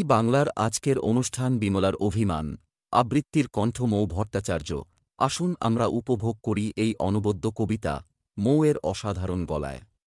বাংলার আজকের অনুষ্ঠান বিমলার অভিমান আবৃত্তির কণ্ঠ মৌ ভট্টাচার্য। আসুন আমরা উপভোগ করি এই অনবদ্য কবিতা মৌয়ের অসাধারণ গলায়।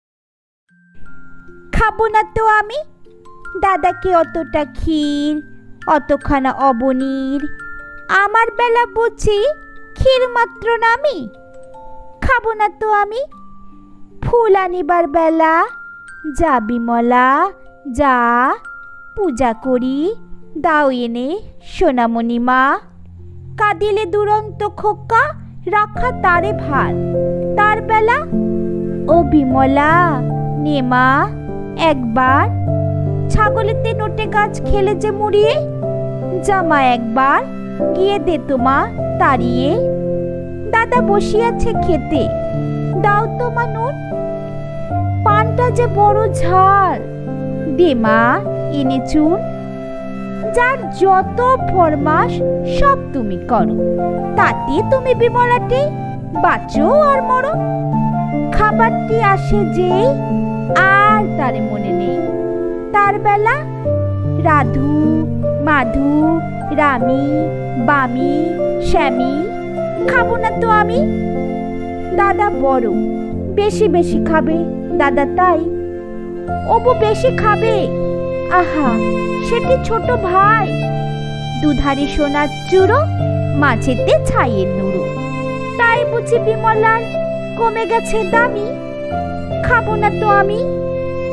খাবো না তো আমি দাদাকে অতটা ক্ষীর, অতখানা অবনীর। আমার বেলা বুঝি ক্ষীর মাত্র নামি। খাবো না তো আমি ফুল আনিবার বেলা। যা বিমলা যা, পূজা করি দাও এনে সোনামণি মা। কাঁদিলে দুরন্ত খোকা রাখা তারে ভার। তার বেলা ও বিমলা নেমা একবার। ছাগলেতে নোটে গাছ খেলে যে মুড়িয়ে। জামা একবার গিয়ে দে তোমা তাড়িয়ে। দাদা বসিয়াছে খেতে দাও তোমা নুন। পানটা যে বড় ঝাল দে মা এনে চুন। যার যত ফরমাস সব তুমি করো, তাতে তুমি বিমলাটি বাঁচো আর মরো। খাবারটি আসে যে আর তারে মনে নেই। তার বেলা রাধু মাধু রামি বামি শ্যামি। খাবো না তো আমি দাদা বড় বেশি বেশি খাবে দাদা তাই। অবু বেশি খাবে আহা সেটি ছোট ভাই। দুধারি সোনার চূড়ো মাঝেতে ছাইয়ের নুড়ো। তাই বুঝি বিমলার কমে গেছে দামি। খাবো না তো আমি।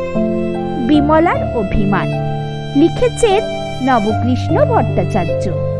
বিমলার অভিমান লিখেছেন নবকৃষ্ণ ভট্টাচার্য।